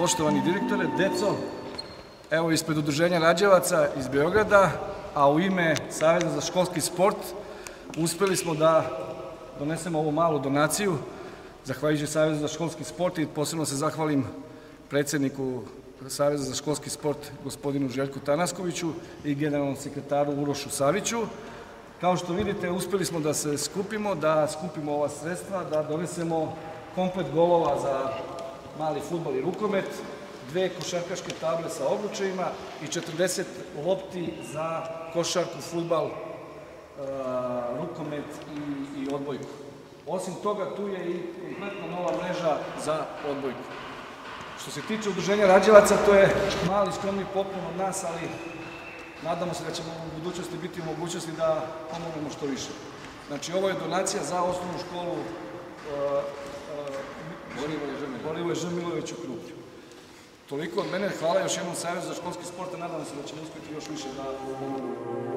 poštovani direktore, deco, evo ispred Udruženja Rađevaca iz Beograda, a u ime Saveza za školski sport uspeli smo da donesemo ovu malu donaciju, zahvaljujući Savezu za školski sport, i posebno se zahvalim predsedniku Saveza za školski sport gospodinu Željku Tanaskoviću i generalnom sekretaru Urošu Saviću. Kao što vidite, uspeli smo da se skupimo, da skupimo ova sredstva, da donesemo komplet golova za mali fudbal i rukomet, 2 košarkaške table sa obručajima i 40 lopti za košarku, fudbal, rukomet i odbojku. Osim toga, tu je i kompletna nova mreža za odbojku. Što se tiče Udruženja Rađevaca, to je mali skromni poklon od nas, ali nadamo se da ćemo u budućnosti biti u mogućnosti da pomognemo što više. Znači, ovo je donacija za osnovnu školu Borivoje Žmilojević u Krupnju. Toliko od mene, hvala još jednom Savezu za školski sport, a nadam se da ćemo uspjeti još više da pomognemo.